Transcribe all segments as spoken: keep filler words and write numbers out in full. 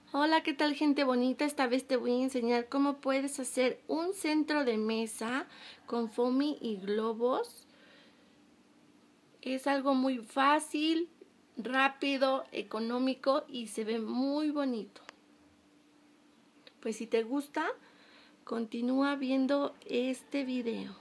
Hola, ¿qué tal, gente bonita? Esta vez te voy a enseñar cómo puedes hacer un centro de mesa con foamy y globos. Es algo muy fácil, rápido, económico y se ve muy bonito. Pues si te gusta, continúa viendo este video.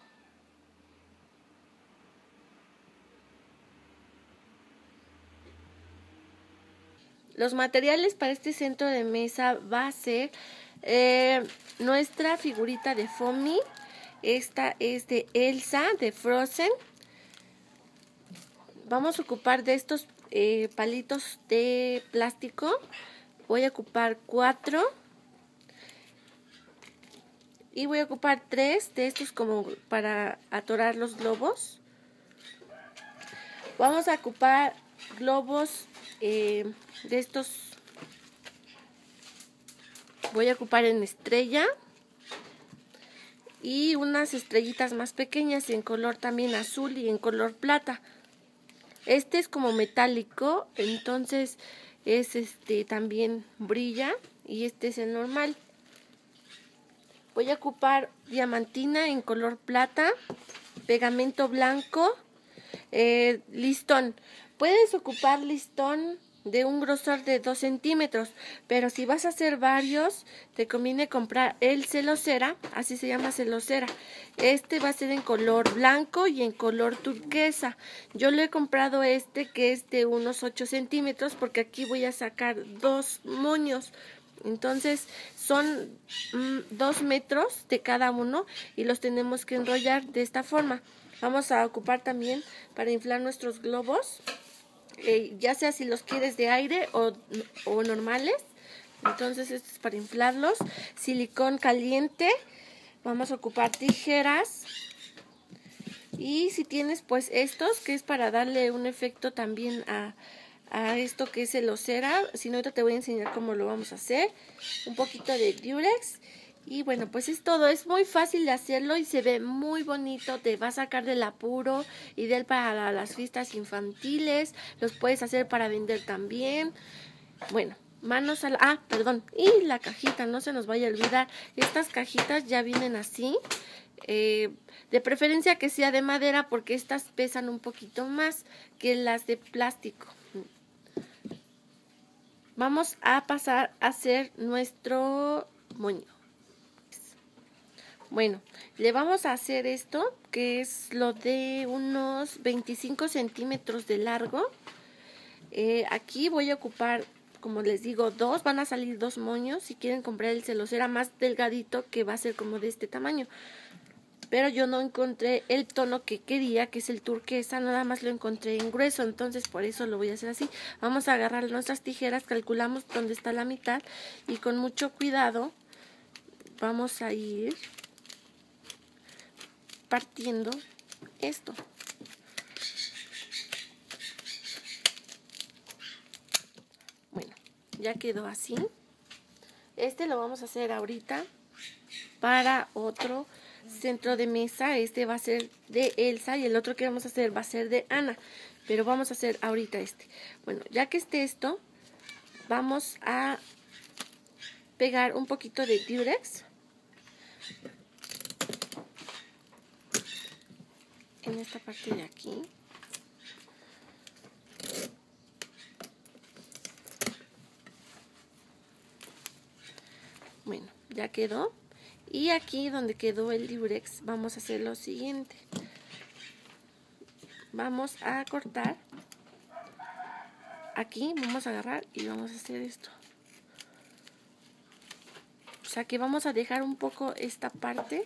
Los materiales para este centro de mesa va a ser eh, nuestra figurita de foamy. Esta es de Elsa de Frozen. Vamos a ocupar de estos eh, palitos de plástico. Voy a ocupar cuatro. Y voy a ocupar tres de estos como para atorar los globos. Vamos a ocupar globos eh, de estos. Voy a ocupar en estrella. Y unas estrellitas más pequeñas en color también azul y en color plata. Este es como metálico, entonces es este también brilla, y este es el normal. Voy a ocupar diamantina en color plata, pegamento blanco, eh, listón. Puedes ocupar listón de un grosor de dos centímetros, pero si vas a hacer varios, te conviene comprar el celosera, así se llama, celosera. Este va a ser en color blanco y en color turquesa. Yo le he comprado este que es de unos ocho centímetros, porque aquí voy a sacar dos moños. Entonces son mm, dos metros de cada uno y los tenemos que enrollar de esta forma. Vamos a ocupar también para inflar nuestros globos, eh, ya sea si los quieres de aire o, o normales. Entonces esto es para inflarlos. Silicón caliente. Vamos a ocupar tijeras. Y si tienes pues estos, que es para darle un efecto también a, a esto que es celosera. Si no, ahorita te voy a enseñar cómo lo vamos a hacer. Un poquito de Durex. Y bueno, pues es todo, es muy fácil de hacerlo y se ve muy bonito, te va a sacar del apuro, ideal para las fiestas infantiles, los puedes hacer para vender también. Bueno, manos a la... Ah, perdón, y la cajita, no se nos vaya a olvidar, estas cajitas ya vienen así, eh, de preferencia que sea de madera porque estas pesan un poquito más que las de plástico. Vamos a pasar a hacer nuestro moño. Bueno, le vamos a hacer esto, que es lo de unos veinticinco centímetros de largo. Eh, aquí voy a ocupar, como les digo, dos, van a salir dos moños. Si quieren comprar el celosera más delgadito, que va a ser como de este tamaño. Pero yo no encontré el tono que quería, que es el turquesa, nada más lo encontré en grueso, entonces por eso lo voy a hacer así. Vamos a agarrar nuestras tijeras, calculamos dónde está la mitad y con mucho cuidado vamos a ir partiendo esto. Bueno, ya quedó así. Este lo vamos a hacer ahorita para otro centro de mesa. Este va a ser de Elsa y el otro que vamos a hacer va a ser de Anna, pero vamos a hacer ahorita este. Bueno, ya que esté esto, vamos a pegar un poquito de Durex en esta parte de aquí. Bueno, ya quedó. Y aquí donde quedó el Durex vamos a hacer lo siguiente. Vamos a cortar. Aquí vamos a agarrar y vamos a hacer esto. O sea que vamos a dejar un poco esta parte.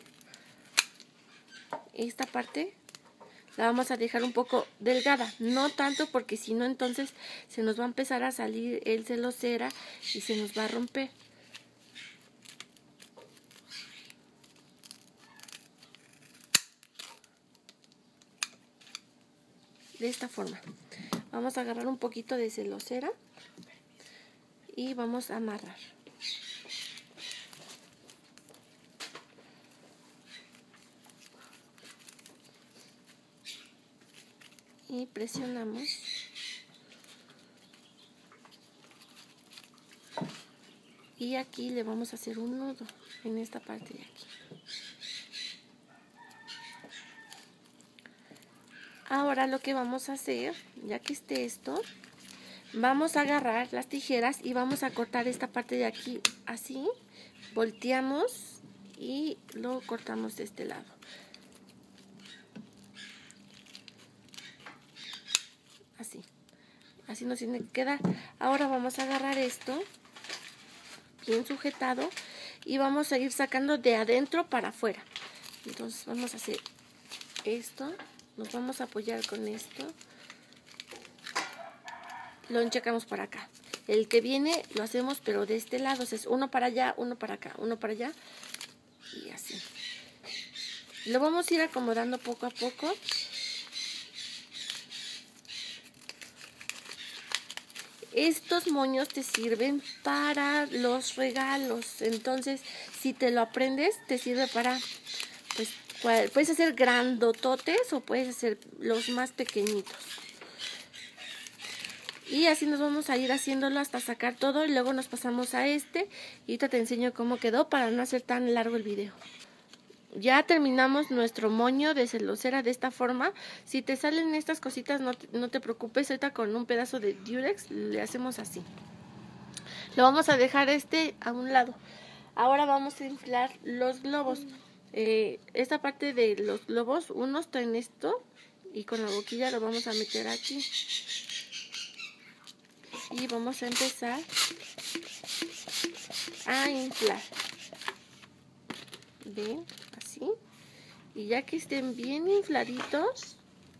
Esta parte la vamos a dejar un poco delgada, no tanto porque si no entonces se nos va a empezar a salir el celosera y se nos va a romper. De esta forma. Vamos a agarrar un poquito de celosera y vamos a amarrar. Y presionamos. y aquí le vamos a hacer un nudo en esta parte de aquí. Ahora lo que vamos a hacer, ya que esté esto, vamos a agarrar las tijeras y vamos a cortar esta parte de aquí así, volteamos y lo cortamos de este lado. Así, así nos tiene que quedar. Ahora vamos a agarrar esto bien sujetado y vamos a ir sacando de adentro para afuera. Entonces vamos a hacer esto, nos vamos a apoyar con esto, lo enchacamos para acá. El que viene lo hacemos pero de este lado, es uno para allá, uno para acá, uno para allá y así. Lo vamos a ir acomodando poco a poco. Estos moños te sirven para los regalos, entonces si te lo aprendes te sirve para, pues puedes hacer grandototes o puedes hacer los más pequeñitos. Y así nos vamos a ir haciéndolo hasta sacar todo y luego nos pasamos a este y ahorita te enseño cómo quedó para no hacer tan largo el video. Ya terminamos nuestro moño de celosera de esta forma. Si te salen estas cositas no te, no te preocupes, ahorita con un pedazo de Durex le hacemos así. Lo vamos a dejar este a un lado. Ahora vamos a inflar los globos. Eh, esta parte de los globos, uno está en esto y con la boquilla lo vamos a meter aquí. Y vamos a empezar a inflar. ¿Ven? Así. Y ya que estén bien infladitos,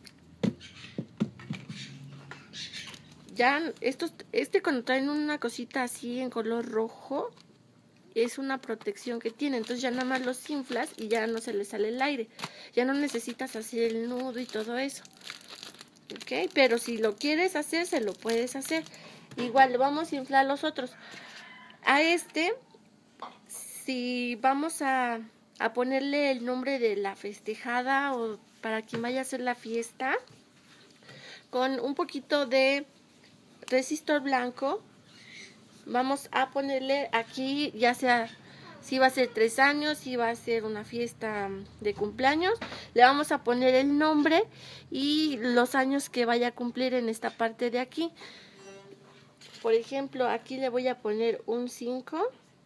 ya estos, este cuando traen una cosita así en color rojo, es una protección que tiene. Entonces ya nada más los inflas y ya no se les sale el aire. Ya no necesitas hacer el nudo y todo eso. ¿Ok? Pero si lo quieres hacer, se lo puedes hacer. Igual vamos a inflar los otros. A este, si vamos a... a ponerle el nombre de la festejada o para quien vaya a hacer la fiesta, con un poquito de resistor blanco, vamos a ponerle aquí, ya sea si va a ser tres años, si va a ser una fiesta de cumpleaños, le vamos a poner el nombre y los años que vaya a cumplir en esta parte de aquí. Por ejemplo, aquí le voy a poner un cinco.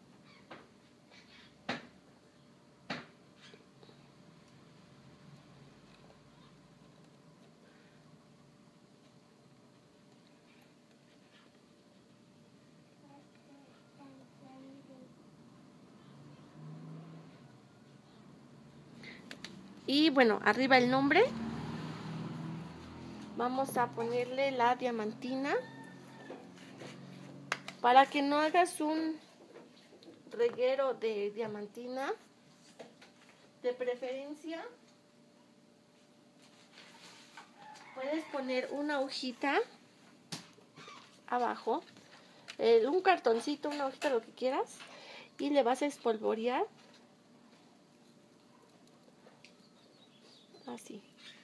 Y bueno, arriba el nombre. Vamos a ponerle la diamantina. Para que no hagas un reguero de diamantina, de preferencia, puedes poner una hojita abajo, eh, un cartoncito, una hojita, lo que quieras, y le vas a espolvorear así.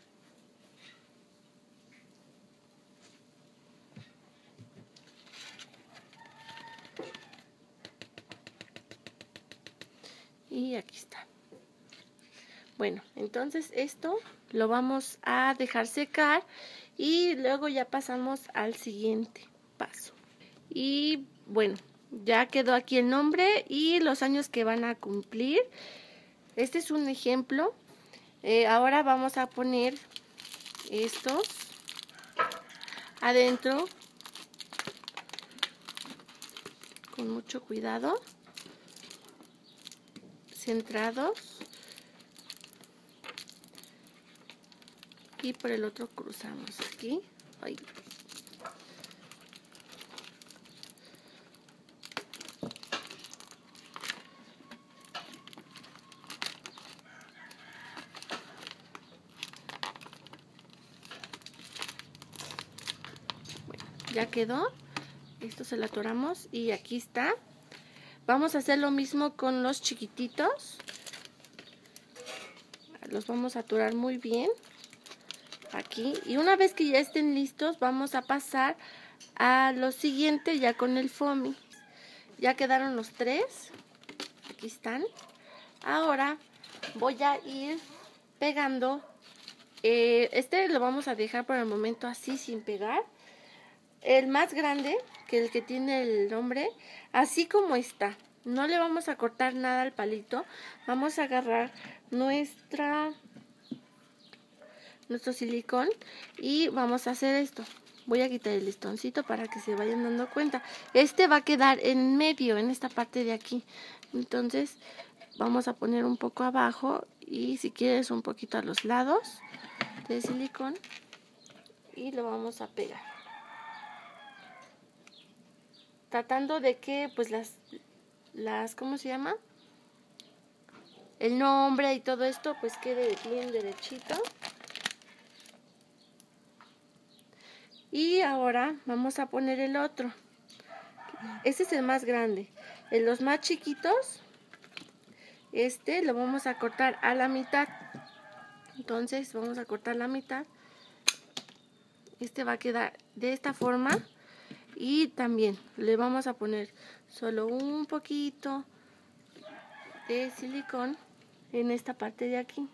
Y aquí está. Bueno, entonces esto lo vamos a dejar secar y luego ya pasamos al siguiente paso. Y bueno, ya quedó aquí el nombre y los años que van a cumplir. Este es un ejemplo. Eh, ahora vamos a poner estos adentro con mucho cuidado, centrados, y por el otro cruzamos aquí. Ay. Bueno, ya quedó. Esto se lo atoramos y aquí está. Vamos a hacer lo mismo con los chiquititos. Los vamos a atorar muy bien aquí. Y una vez que ya estén listos, vamos a pasar a lo siguiente ya con el foamy. Ya quedaron los tres. Aquí están. Ahora voy a ir pegando. Eh, este lo vamos a dejar por el momento así sin pegar. El más grande, que el que tiene el nombre, así como está. No le vamos a cortar nada al palito. Vamos a agarrar nuestra nuestro silicón y vamos a hacer esto. Voy a quitar el listoncito para que se vayan dando cuenta. Este va a quedar en medio, en esta parte de aquí. Entonces vamos a poner un poco abajo y si quieres un poquito a los lados de silicón y lo vamos a pegar. Tratando de que pues las, las ¿cómo se llama? El nombre y todo esto pues quede bien derechito. Y ahora vamos a poner el otro. Este es el más grande. En los más chiquitos, este lo vamos a cortar a la mitad. Entonces vamos a cortar la mitad. Este va a quedar de esta forma. Y también le vamos a poner solo un poquito de silicón en esta parte de aquí.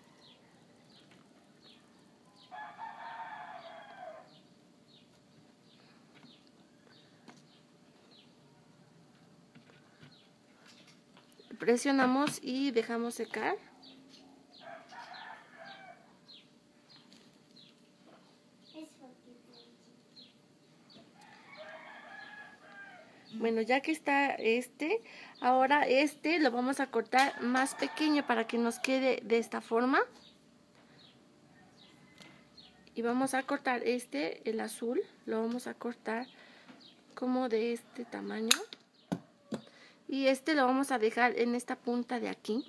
Presionamos y dejamos secar. Bueno, ya que está este, ahora este lo vamos a cortar más pequeño para que nos quede de esta forma. Y vamos a cortar este, el azul, lo vamos a cortar como de este tamaño. Y este lo vamos a dejar en esta punta de aquí.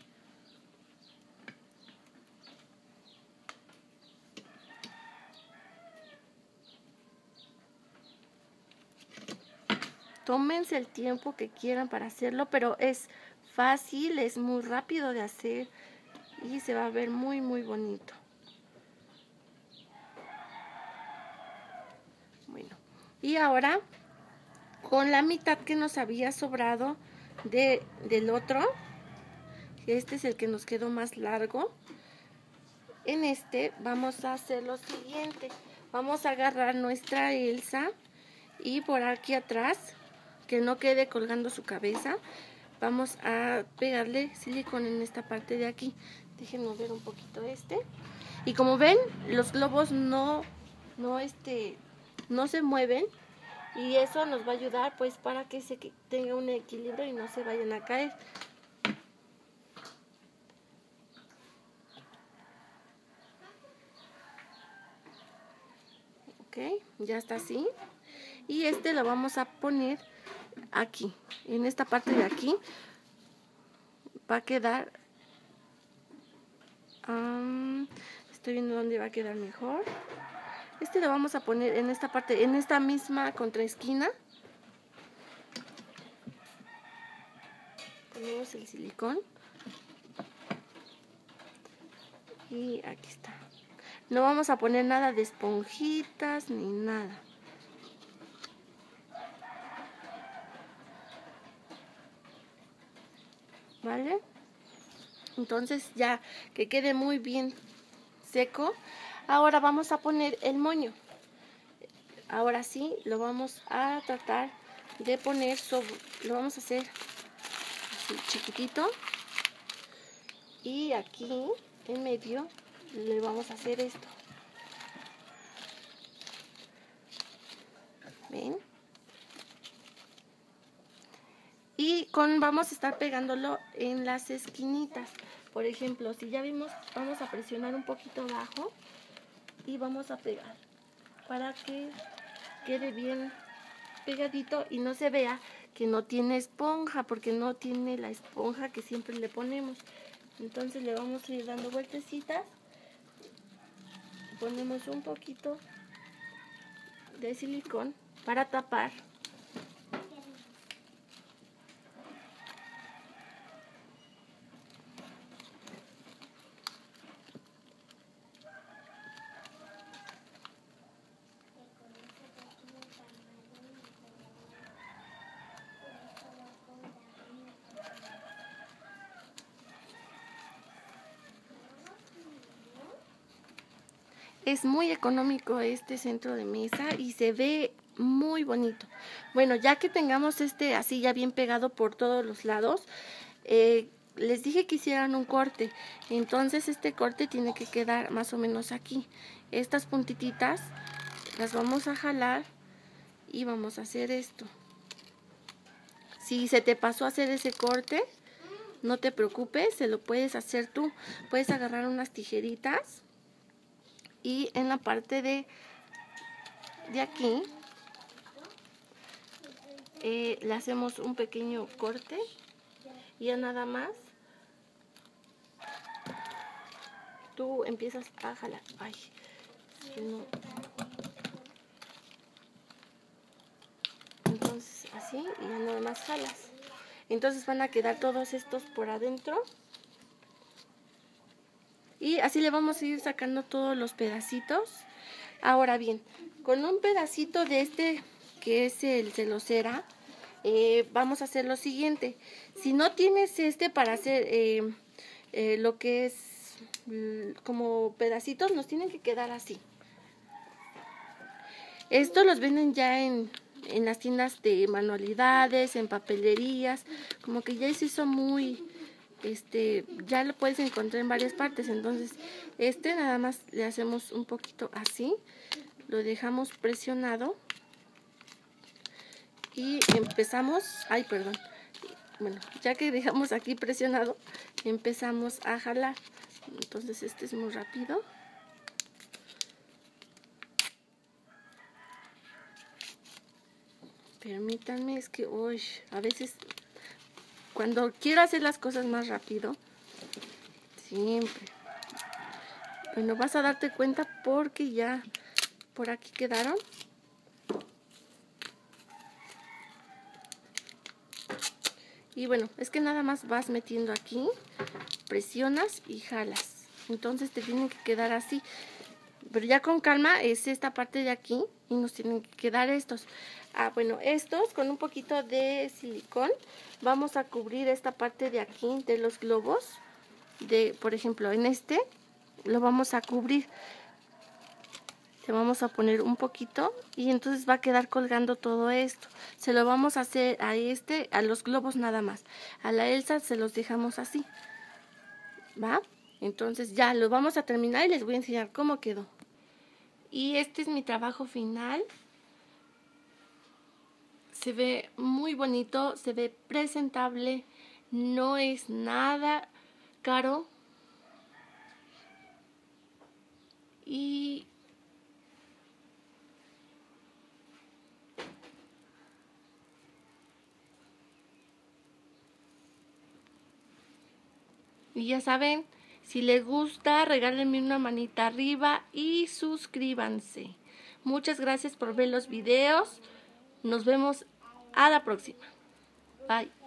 Tómense el tiempo que quieran para hacerlo, pero es fácil, es muy rápido de hacer y se va a ver muy muy bonito. Bueno, y ahora con la mitad que nos había sobrado de, del otro, este es el que nos quedó más largo, en este vamos a hacer lo siguiente. Vamos a agarrar nuestra Elsa y por aquí atrás, que no quede colgando su cabeza, vamos a pegarle silicón en esta parte de aquí. Déjenme ver un poquito este. Y como ven, los globos no, no, este, no se mueven. Y eso nos va a ayudar pues para que se tenga un equilibrio y no se vayan a caer. Ok, ya está así. Y este lo vamos a poner aquí, en esta parte de aquí. Va a quedar... Um, estoy viendo dónde va a quedar mejor. Este lo vamos a poner en esta parte, en esta misma contraesquina. Ponemos el silicón. Y aquí está. No vamos a poner nada de esponjitas ni nada. ¿Vale? Entonces ya que quede muy bien seco, ahora vamos a poner el moño. Ahora sí, lo vamos a tratar de poner sobre, lo vamos a hacer así chiquitito. Y aquí en medio le vamos a hacer esto. ¿Ven? Y con, vamos a estar pegándolo en las esquinitas. Por ejemplo, si ya vimos, vamos a presionar un poquito abajo y vamos a pegar para que quede bien pegadito y no se vea que no tiene esponja, porque no tiene la esponja que siempre le ponemos. Entonces le vamos a ir dando vueltecitas. Ponemos un poquito de silicón para tapar. Es muy económico este centro de mesa y se ve muy bonito. Bueno, ya que tengamos este así ya bien pegado por todos los lados, eh, les dije que hicieran un corte. Entonces este corte tiene que quedar más o menos aquí. Estas puntititas las vamos a jalar y vamos a hacer esto. Si se te pasó a hacer ese corte, no te preocupes, se lo puedes hacer tú. Puedes agarrar unas tijeritas y en la parte de, de aquí eh, le hacemos un pequeño corte y ya nada más tú empiezas a jalar. Ay, no. Entonces así y ya nada más jalas. Entonces van a quedar todos estos por adentro. Y así le vamos a ir sacando todos los pedacitos. Ahora bien, con un pedacito de este que es el celosera, eh, vamos a hacer lo siguiente. Si no tienes este para hacer eh, eh, lo que es como pedacitos, nos tienen que quedar así. Estos los venden ya en, en las tiendas de manualidades, en papelerías, como que ya se hizo muy... Este, ya lo puedes encontrar en varias partes. Entonces este nada más le hacemos un poquito así, lo dejamos presionado y empezamos, ay perdón, bueno, ya que dejamos aquí presionado, empezamos a jalar. Entonces este es muy rápido. Permítanme, es que uy, a veces cuando quiero hacer las cosas más rápido, siempre. Bueno, vas a darte cuenta porque ya por aquí quedaron. Y bueno, es que nada más vas metiendo aquí, presionas y jalas. Entonces te tienen que quedar así. Pero ya con calma es esta parte de aquí y nos tienen que quedar estos. Ah, bueno, estos con un poquito de silicón vamos a cubrir esta parte de aquí de los globos. De, por ejemplo, en este lo vamos a cubrir. Le vamos a poner un poquito y entonces va a quedar colgando todo esto. Se lo vamos a hacer a este, a los globos nada más. A la Elsa se los dejamos así. ¿Va? Entonces ya lo vamos a terminar y les voy a enseñar cómo quedó. Y este es mi trabajo final. Se ve muy bonito, se ve presentable, no es nada caro. Y Y ya saben, si les gusta, regálenme una manita arriba y suscríbanse. Muchas gracias por ver los videos. Nos vemos a la próxima. Bye.